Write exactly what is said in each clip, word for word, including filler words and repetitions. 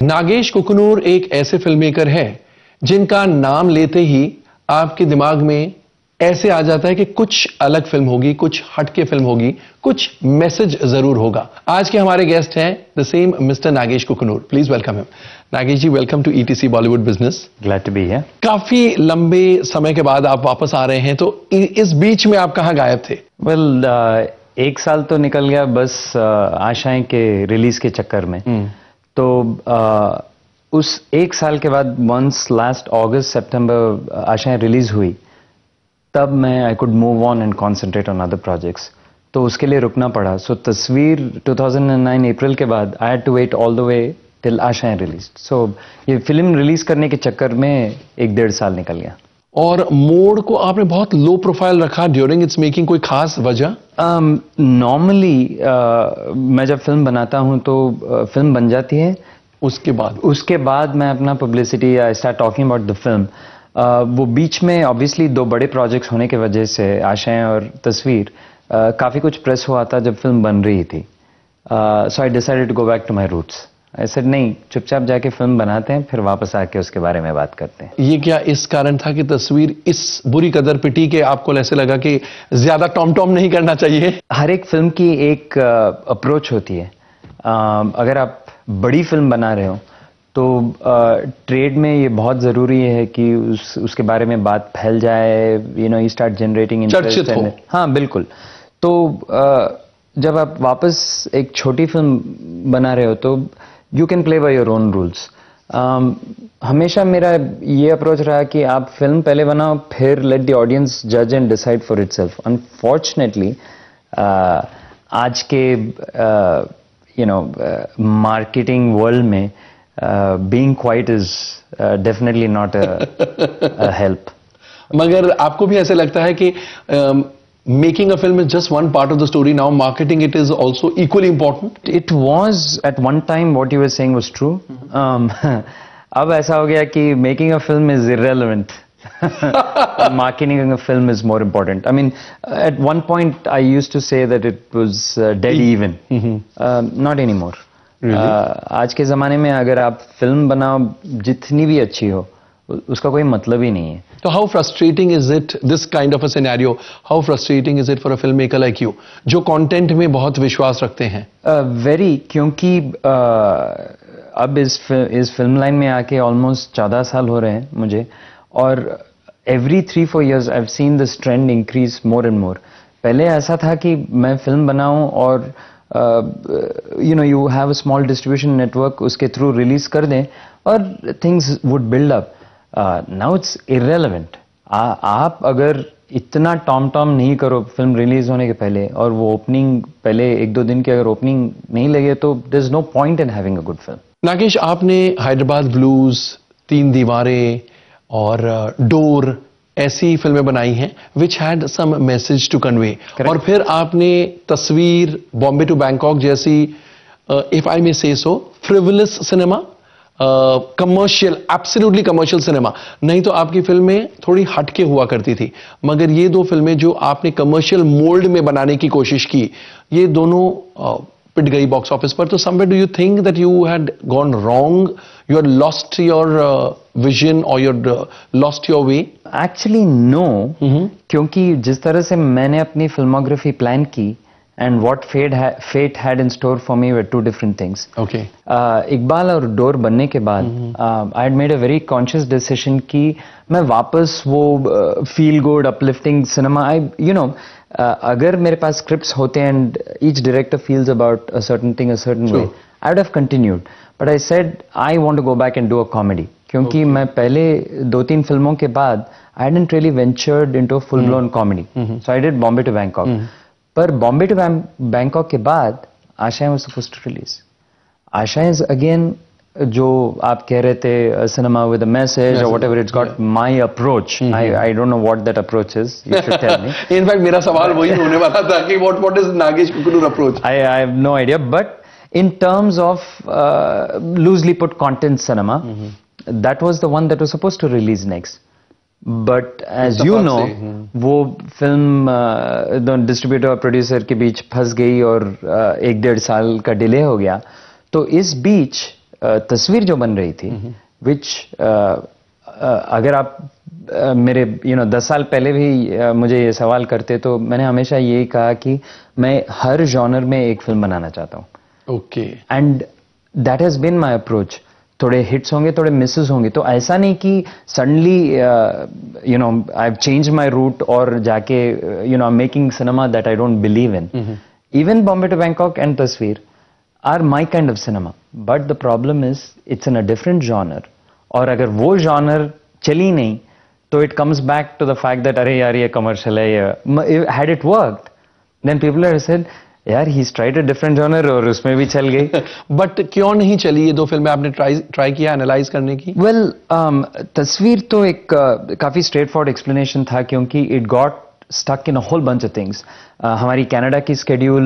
नागेश कुकनूर एक ऐसे film maker है जिनका नाम लेते ही आपके दिमाग में ऐसे आ जाता है कि कुछ अलग फिल्म होगी, कुछ हटके फिल्म होगी, कुछ मैसेज जरूर होगा। आज के हमारे गेस्ट हैं the same mister Nagesh Kukunoor. Please welcome him. Nagesh ji, welcome to ETC Bollywood business. Glad to be here. काफी लंबे समय के बाद आप वापस आ रहे हैं, तो इस बीच में आप कहां गायब थे? वेल well, uh, एक साल तो निकल गया बस uh, आशाएं के रिलीज के चक्कर में। hmm. तो uh, उस एक साल के बाद वंस लास्ट अगस्त सितंबर आशाएं रिलीज हुई, तब मैं I could move on and concentrate on other projects. तो उसके लिए रुकना पड़ा। सो so, तस्वीर दो हज़ार नौ अप्रैल के बाद I had to wait all the way till Aashayein release. So ये फिल्म रिलीज करने के चक्कर में एक डेढ़ साल निकल गया। और मोड को आपने बहुत लो प्रोफाइल रखा ड्यूरिंग इट्स मेकिंग, कोई खास वजह? नॉर्मली um, uh, मैं जब फिल्म बनाता हूं तो uh, फिल्म बन जाती है, उसके बाद उसके बाद मैं अपना publicity I start talking about the film. वो बीच में ऑब्वियसली दो बड़े प्रोजेक्ट्स होने की वजह से आशाएं और तस्वीर uh, काफ़ी कुछ प्रेस हुआ था जब फिल्म बन रही थी। So I decided to go back to my roots. ऐसे नहीं, चुपचाप जाके फिल्म बनाते हैं, फिर वापस आके उसके बारे में बात करते हैं। ये क्या इस कारण था कि तस्वीर इस बुरी कदर पिटी के आपको ऐसे लगा कि ज्यादा टॉम टॉम नहीं करना चाहिए? हर एक फिल्म की एक अप्रोच uh, होती है। uh, अगर आप बड़ी फिल्म बना रहे हो तो ट्रेड uh, में ये बहुत ज़रूरी है कि उस उसके बारे में बात फैल जाए, you know, you start generating interest. हाँ बिल्कुल। तो uh, जब आप वापस एक छोटी फिल्म बना रहे हो तो you can play by your own rules. हमेशा मेरा ये अप्रोच रहा कि आप फिल्म पहले बनाओ, फिर लेट द ऑडियंस जज and decide for itself. Unfortunately आज के यू नो मार्केटिंग वर्ल्ड में being quite is definitely not a help. मगर आपको भी ऐसे लगता है कि uh, making a film is just one part of the story, now marketing it is also equally important? It was at one time, what you were saying was true. mm-hmm. um, अब ऐसा हो गया कि making a film is irrelevant. Marketing a film is more important. I mean, at one point I used to say that it was uh, dead even. mm-hmm. uh, not anymore. Really? uh, आज के ज़माने में अगर आप film बनाओ जितनी भी अच्छी हो, उसका कोई मतलब ही नहीं है। तो how frustrating is it this kind of a scenario? How frustrating is it for a film maker like you, जो कंटेंट में बहुत विश्वास रखते हैं? वेरी uh, क्योंकि uh, अब इस इस फिल्म लाइन में आके ऑलमोस्ट चौदह साल हो रहे हैं मुझे, और every three four years I have seen this trend increase more and more. पहले ऐसा था कि मैं फिल्म बनाऊं और you know you have a small distribution network, उसके थ्रू रिलीज कर दें और things would build up. Now it's irrelevant. आप अगर इतना टॉम टॉम नहीं करो फिल्म रिलीज होने के पहले, और वो ओपनिंग पहले एक दो दिन की अगर ओपनिंग नहीं लगे, तो there is no point in having a good film. Nagesh, आपने हैदराबाद ब्लूज, तीन दीवारें और डोर ऐसी फिल्में बनाई हैं which had some message to convey, और फिर आपने तस्वीर, बॉम्बे टू बैंकॉक जैसी, if I may say so, frivolous cinema, commercial, absolutely commercial cinema. नहीं तो आपकी फिल्में थोड़ी हटके हुआ करती थी, मगर ये दो फिल्में जो आपने कमर्शियल मोल्ड में बनाने की कोशिश की, ये दोनों uh, पिट गई बॉक्स ऑफिस पर। तो somewhere do you think that you had gone wrong, you had lost your vision और you had lost your way? Actually no, क्योंकि जिस तरह से मैंने अपनी फिल्मोग्राफी प्लान की and what fate had, fate had in store for me were two different things. Okay. Uh, Iqbal और डोर बनने के बाद I had made a very conscious decision कि मैं वापस वो feel good, uplifting cinema, I you know uh, अगर मेरे पास scripts होते and each director feels about a certain thing a certain True. way, I would have continued. But I said I want to go back and do a comedy. क्योंकि okay. मैं पहले दो तीन फिल्मों के बाद I hadn't really ventured into a full blown mm-hmm. comedy. Mm-hmm. So I did Bombay to Bangkok. Mm-hmm. पर Bombay to Bangkok के बाद Aashayein was supposed to release. Aashayein again, जो आप कह रहे थे, सिनेमा विद अ मैसेज और whatever, it's got my approach. I I don't know what that approach is, you should tell me. In fact मेरा सवाल वही होने वाला था कि what what is Nagesh Kukunoor approach? I I have no idea, but in terms of loosely put content cinema, that was the one that was supposed to release next. But as you know, वो film distributor और producer के बीच फंस गई और uh, एक डेढ़ साल का डिले हो गया। तो इस बीच तस्वीर जो बन रही थी, विच अगर आप uh, मेरे यू नो दस साल पहले भी uh, मुझे ये सवाल करते तो मैंने हमेशा यही कहा कि मैं हर जॉनर में एक फिल्म बनाना चाहता हूँ। Okay. And that has been my approach. थोड़े हिट्स होंगे, थोड़े मिसेस होंगे, तो ऐसा नहीं कि suddenly you know I have changed my route और जाके you know I am making cinema that I don't believe in. Even Bombay to Bangkok and Tasveer are my kind of cinema, but the problem is it's in a different genre. और अगर वो genre चली नहीं तो it comes back to the fact that अरे यार ये commercial है, ये had it worked then people have said यार he tried a different genre और उसमें भी चल गई। बट क्यों नहीं चली ये दो फिल्में? आपने ट्राई ट्राई किया एनालाइज करने की? वेल well, um, तस्वीर तो एक uh, काफी स्ट्रेट फॉरवर्ड एक्सप्लेनेशन था क्योंकि it got stuck in a whole bunch of things. हमारी कनाडा की स्केड्यूल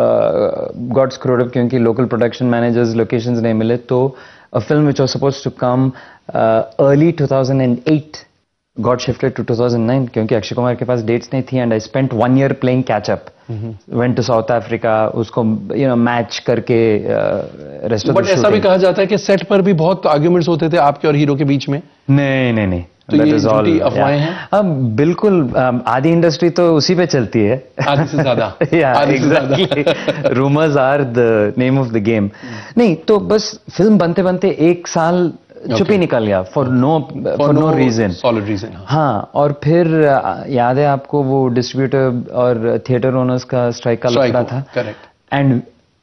गॉट स्क्रूड अप क्योंकि लोकल प्रोडक्शन मैनेजर्स लोकेशंस नहीं मिले, तो a film which was supposed to come uh, early two thousand eight got shifted to two thousand nine क्योंकि अक्षय कुमार के पास dates नहीं थी, and I spent one year playing catch up. Mm-hmm. Went to South Africa, उसको you know match करके rest of the but ऐसा भी कहा जाता है कि सेट पर भी बहुत आर्ग्यूमेंट्स होते थे आपके और हीरो के बीच में। नहीं नहीं नहीं, तो ये झूठी अफवाहें हैं? अब बिल्कुल आधी इंडस्ट्री तो उसी पे चलती है, आधी से ज्यादा। Exactly, rumours are the name of the game. नहीं तो बस फिल्म बनते बनते एक साल चुप ही निकल गया for no for no reason, solid reason. हाँ, और फिर याद है आपको वो डिस्ट्रीब्यूटर और थिएटर ओनर्स का स्ट्राइक का लफड़ा था। करेक्ट। एंड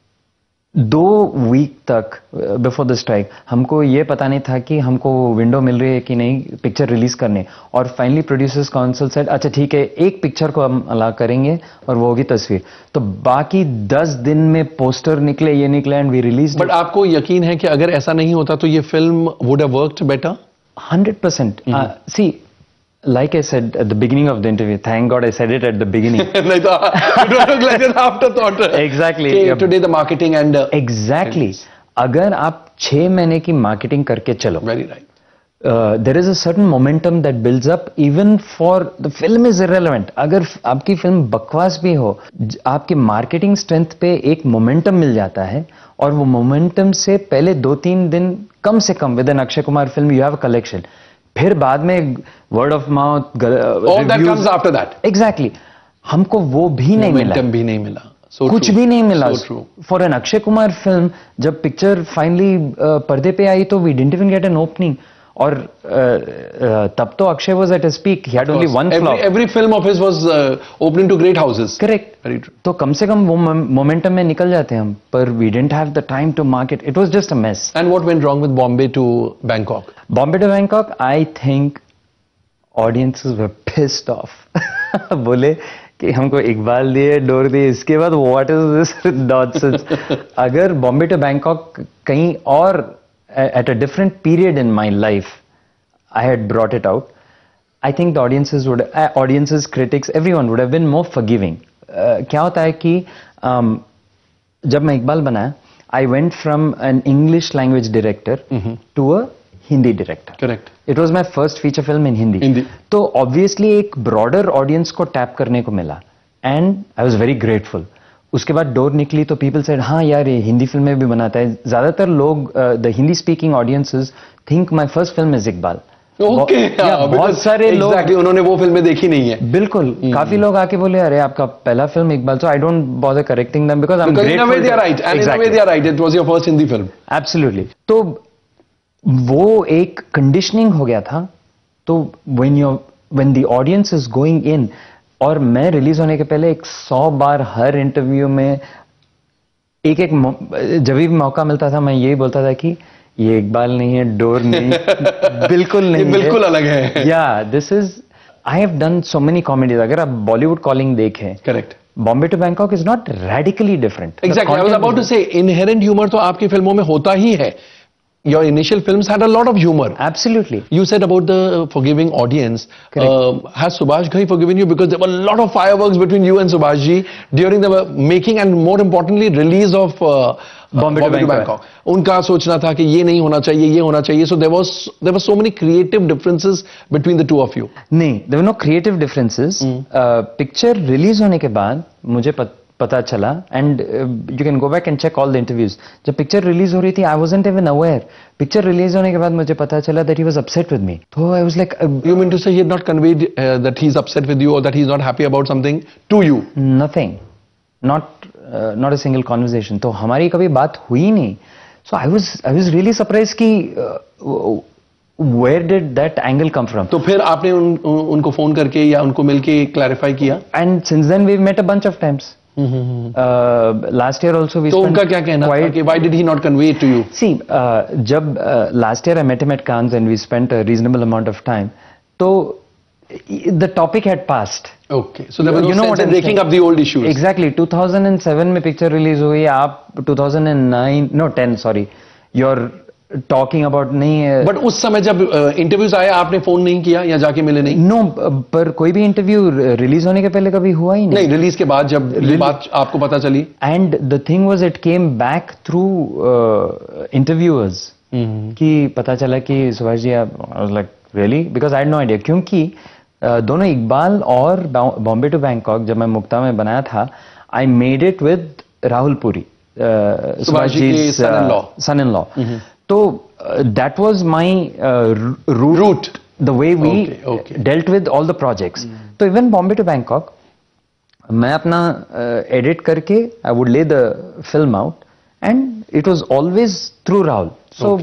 दो वीक तक बिफोर द स्ट्राइक हमको ये पता नहीं था कि हमको विंडो मिल रही है कि नहीं पिक्चर रिलीज करने, और फाइनली प्रोड्यूसर्स काउंसिल सेड अच्छा ठीक है एक पिक्चर को हम अला करेंगे और वो होगी तस्वीर। तो बाकी दस दिन में पोस्टर निकले, ये निकले, एंड वी रिलीज। बट आपको यकीन है कि अगर ऐसा नहीं होता तो ये film would have worked better? Hundred percent. See like I said at the beginning of the interview, thank God I said it at the beginning. नहीं तो it would look like an afterthought. Exactly. Okay, today the marketing and uh, exactly. अगर आप छह महीने की marketing करके चलो, very right. Uh, there is a certain momentum that builds up even for the film is irrelevant. अगर आपकी film बकवास भी हो, आपकी मार्केटिंग स्ट्रेंथ पे एक मोमेंटम मिल जाता है, और वो मोमेंटम से पहले दो तीन दिन कम से कम with an Akshay Kumar film you have a collection, फिर बाद में word of mouth all that comes after that. Exactly, हमको वो भी नहीं मिला, भी नहीं मिला, so कुछ true. भी नहीं मिला for an Akshay Kumar film. जब पिक्चर फाइनली uh, पर्दे पे आई तो we didn't even get an opening, और uh, uh, तब तो Akshay was at his peak, he had only one flop. Every film of his was opening to great houses. Correct, very true. तो कम से कम वो मोमेंटम में निकल जाते हैं हम, पर we didn't have the time to market, it was just a mess. And what went wrong with Bombay to Bangkok? Bombay to Bangkok, I think audiences were pissed off. बोले कि हमको इकबाल दिए, डोर दिए, इसके बाद व्हाट इज दिस नॉनसेंस। अगर Bombay to Bangkok कहीं और at a different period in my life I had brought it out, I think the audiences would audiences critics everyone would have been more forgiving. क्या होता है कि um, जब मैं इकबाल बनाया, I went from an English language director to a Hindi director. Correct. It was my first feature film in Hindi. Hindi तो obviously एक broader audience को टैप करने को मिला, and I was very grateful. उसके बाद डोर निकली तो पीपल सेड हाँ यार ये हिंदी फिल्में भी बनाता है। ज्यादातर लोग the Hindi speaking audiences think my first film is Iqbal. Okay, बहुत सारे लोग exactly, उन्होंने वो फिल्में देखी नहीं है। बिल्कुल, काफी लोग आके बोले अरे आपका पहला film Iqbal, so I don't bother correcting them because I am grateful. In a way they are right, and in a way they are right, it was your first Hindi film. Absolutely. तो वो एक कंडीशनिंग हो गया था। तो when you when the audience is going in, और मैं release होने के पहले एक सौ बार हर इंटरव्यू में एक एक जब भी मौका मिलता था मैं यही बोलता था कि ये इकबाल नहीं है, डोर नहीं, बिल्कुल नहीं, बिल्कुल अलग है। या this is, I have done so many comedies. अगर आप बॉलीवुड कॉलिंग देखें, correct, Bombay to Bangkok is not radically different. Exactly, I was about to say inherent humour तो आपकी फिल्मों में होता ही है। Your initial films had a lot of humor. Absolutely. You said about the forgiving audience. Uh, has Subhash Ghai forgiven you? Because there were a lot of fireworks between you and Subhash ji during the making and more importantly release of uh, Bombay, Bombay to Bangkok. उनका सोचना था कि ये नहीं होना चाहिए, ये होना चाहिए. So there was there were so many creative differences between the two of you. नहीं, there were no creative differences. Mm. Uh, picture release होने के बाद मुझे पत, पता चला, and you can go back and check all the interviews. जब picture release हो रही थी I wasn't even aware. Picture release होने के बाद मुझे पता चला that he was upset with me. तो I was like, you mean to say he had not conveyed that he is upset with you और that he is not happy about something to you? Nothing, not not a single conversation. तो हमारी कभी बात हुई नहीं. So I was I was really surprise कि where did that angle come from. तो फिर आपने उन, उनको फोन करके या उनको मिलके क्लैरिफाई किया? And since then we've met a bunch of times. uh, last year also we तो spent उनका क्या कहना था कि why did he not convey it to you? See, uh, जब uh, last year I met him at Cannes and we spent a reasonable amount of time, तो the topic had passed. Okay, so there was you no know sense what in raking up the old issues. Exactly. two thousand seven में picture release हुई, आप two thousand nine no ten sorry, you're talking about नहीं है. But उस समय जब interviews आया आपने फोन नहीं किया या जाके मिले नहीं? नो no, पर कोई भी इंटरव्यू रिलीज होने के पहले कभी हुआ ही नहीं. नहीं, रिलीज के बाद जब ये बात आपको पता चली. And the thing was it came back through interviewers कि पता चला कि Subhash ji, I was like really, because I had no idea. क्योंकि uh, दोनों इकबाल और बॉम्बे टू बैंकॉक जब मैं मुक्ता में बनाया था, I made it with Rahul Puri, Subhash ji के son in law. Son in law. तो that was my route, the way we dealt with all the projects. तो इवन बॉम्बे टू बैंकॉक मैं अपना एडिट uh, करके I would lay the film out and it was always through Rahul. So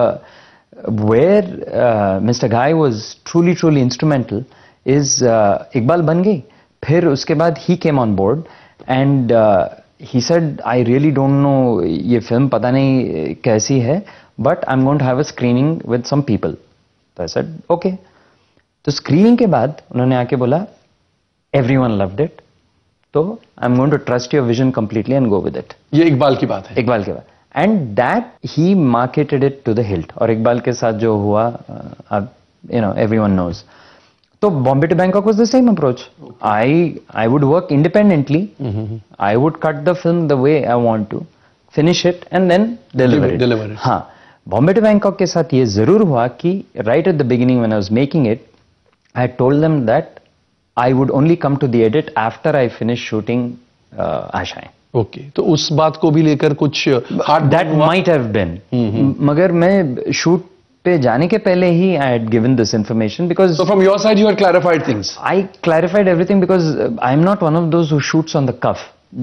where mister Ghai was truly truly instrumental is Iqbal बन गई. फिर उसके बाद ही केम on board and he said, I really don't know ये film पता नहीं कैसी है, but I'm going to have a screening with some people. तो I said, okay. तो screening के बाद उन्होंने आके बोला, everyone loved it. तो I'm going to trust your vision completely and go with it. ये इकबाल की बात है. इकबाल के बाद. And that he marketed it to the hilt. और इकबाल के साथ जो हुआ, uh, you know, everyone knows. So Bombay to Bangkok was the same approach. Okay. I I would work independently. Mm-hmm. I would cut the film the way I want to, finish it and then deliver it. Deliver it. हाँ, Bombay to Bangkok के साथ ये जरूर हुआ कि right at the beginning when I was making it, I told them that I would only come to the edit after I finish shooting uh, आशाएं. Okay. तो उस बात को भी लेकर कुछ that might have been. Mm-hmm. मगर मैं shoot पे जाने के पहले ही I had given this information because. So from your side you had clarified things. I clarified everything because I am not one of those who shoots on the cuff.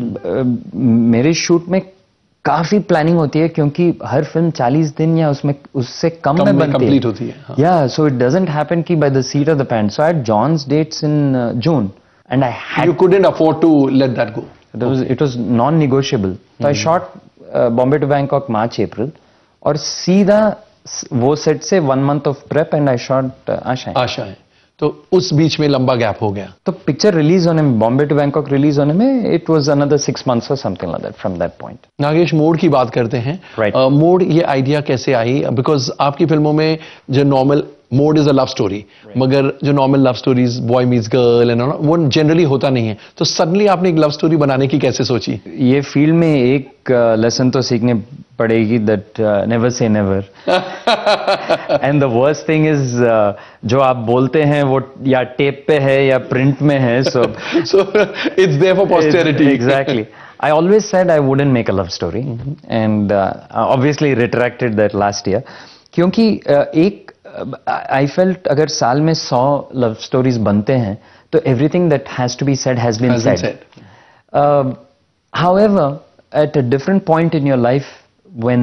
मेरे shoot में काफी planning होती है क्योंकि हर film चालीस दिन या उसमें उससे कम, कम में बनती complete होती है. हाँ. Yeah, so it doesn't happen कि by the seat of the pants. So I had John's dates in uh, June and I had. You couldn't afford to let that go. It was it was non-negotiable. So I shot uh, Bombay to Bangkok March April और सीधा वो set से one month of prep and I shot Aashayein. Aashayein. तो उस बीच में लंबा gap हो गया. तो पिक्चर रिलीज होने में, बॉम्बे टू बैंकॉक रिलीज होने में, it was another six months और something like that from that point. Nagesh, mode की बात करते हैं. मोड uh, ये आइडिया कैसे आई? बिकॉज आपकी फिल्मों में जो normal mode is a love story, मगर जो normal love stories boy meets girl and वो जनरली होता नहीं है. तो सडनली आपने एक लव स्टोरी बनाने की कैसे सोची? ये फील्ड में एक लेसन uh, तो सीखने पड़ेगी, that never say never. And the worst thing is जो आप बोलते हैं वो या टेप पे है या प्रिंट में है. So so it's there for posterity. Exactly. I always said I wouldn't make a love story, mm-hmm. and uh, obviously retracted that last year. क्योंकि uh, एक I felt अगर साल में सौ लव स्टोरीज बनते हैं तो everything that has to be said has been has said. Been said. Uh, however, at a different point in your life, when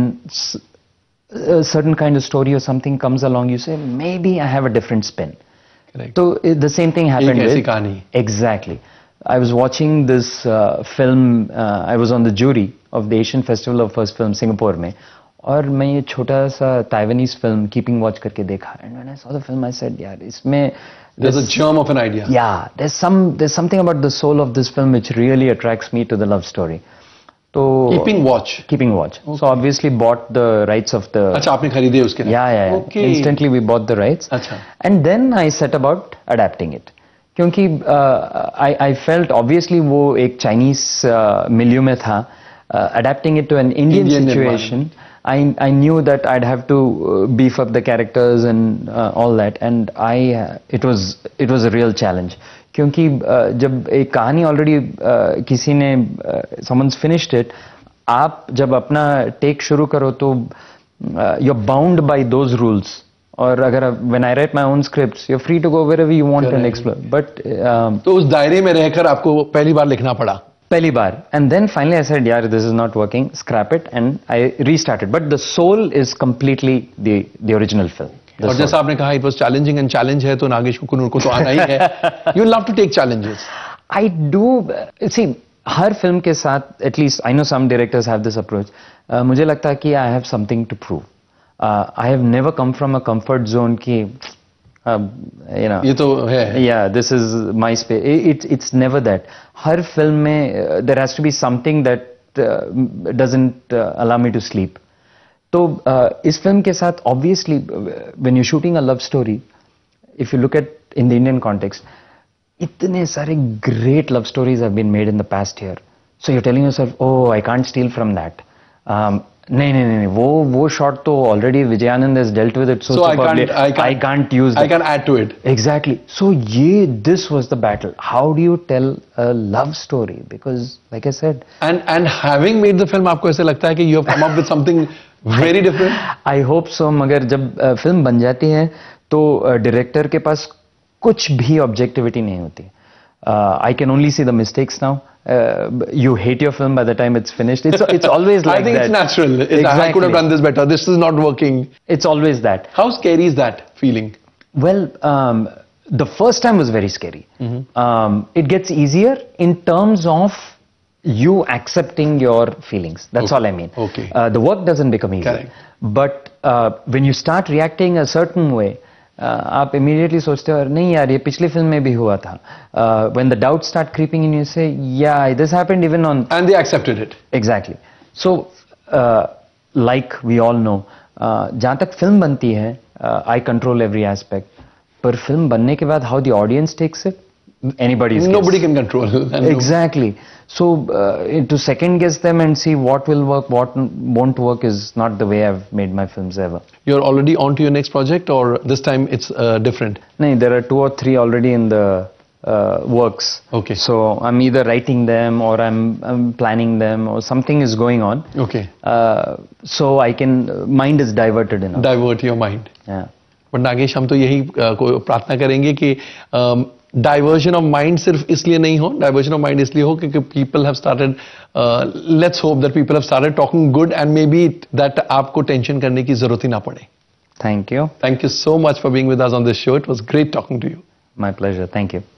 a certain kind of story or something comes along, you say maybe I have a different spin. Correct. So uh, the same thing happened with. Kani. Exactly. I was watching this uh, film. Uh, I was on the jury of the Asian Festival of First Film Singapore में. और मैं ये छोटा सा Taiwanese film keeping watch करके देखा. And when I saw the film I said, यार इसमें there's a germ of an idea. Yeah, there's some there's something about the soul of this film which really attracts me to the love story. तो keeping watch. Keeping watch. So obviously bought the rights of the. अच्छा, आपने खरीदे उसके? Yeah, yeah, yeah. Okay. Instantly we bought the rights. अच्छा. And then I set about adapting it. क्योंकि uh, I I felt obviously वो एक Chinese मिलियो में था. Uh, adapting it to an Indian, Indian situation, I I knew that I'd have to uh, beef up the characters and uh, all that, and I uh, it was it was a real challenge क्योंकि uh, जब एक कहानी already uh, किसी ने someone's finished it, आप जब अपना take शुरू करो तो you are bound by those rules. और अगर when I write my own scripts you are free to go wherever you want and explore. But तो उस दायरे में रहकर आपको पहली बार लिखना पड़ा. पहली बार. And then finally I said यार this is not working, scrap it, and I restarted. But the soul is completely the the original film. और जैसा आपने कहा it was challenging, and challenge है तो नागेश कुकुनूर को तो आना ही है. You love to take challenges. I do. See हर फिल्म के साथ at least I know some directors have this approach. मुझे लगता है कि I have something to prove. I have never come from a comfort zone की यू नो ये तो है. या this is my space. It's it's never that. हर फिल्म में there has to be something that doesn't allow me to sleep. तो uh, इस फिल्म के साथ obviously when you shooting a love story, if you look at in the Indian context, इतने सारे great love stories have been made in the past year. So you are telling yourself oh I can't steal from that. नहीं नहीं नहीं वो वो shot तो already Vijayanand has dealt with it, so I can't use I can add to it. Exactly. So ये this was the battle. How do you tell a love story? Because like I said, and and having made the film, आपको ऐसे लगता है कि you have come up with something very different? I hope so. मगर जब film बन जाती है तो डायरेक्टर के पास कुछ भी ऑब्जेक्टिविटी नहीं होती. I can only see the mistakes now. You hate your film by the time it's finished. It's it's always like that. I think that. It's natural. It's, exactly. I could have done this better. This is not working. It's always that. How scary is that feeling? Well, um, the first time was very scary. Mm-hmm. um, it gets easier in terms of you accepting your feelings. That's okay. all I mean. Okay. Uh, the work doesn't become easier. Correct. But uh, when you start reacting a certain way, uh, आप immediately सोचते हो नहीं यार ये पिछली film में भी हुआ था. uh, when the doubts start creeping in, you say yeah this happened even on, and they accepted it. Exactly. So uh, like we all know, uh, जहाँ तक फिल्म बनती है uh, I control every aspect. पर film बनने के बाद how the audience takes it, anybody's nobody guess. can control. Exactly. So uh, to second guess them and see what will work, what won't work is not the way I've made my films ever. You're already on to your next project, or this time it's uh, different? No, there are two or three already in the uh, works. Okay. So I'm either writing them or I'm, I'm planning them or something is going on. Okay. Uh, so I can, mind is diverted enough. Divert your mind. Yeah. But Nagesh हम तो यही प्रार्थना करेंगे कि diversion of mind सिर्फ इसलिए नहीं हो. डाइवर्जन ऑफ माइंड इसलिए हो क्योंकि people have started, let's hope that people have started talking good, and maybe that आपको टेंशन करने की जरूरत ही ना पड़े. Thank you. Thank you so much for being with us on this show. It was great talking to you. My pleasure. Thank you.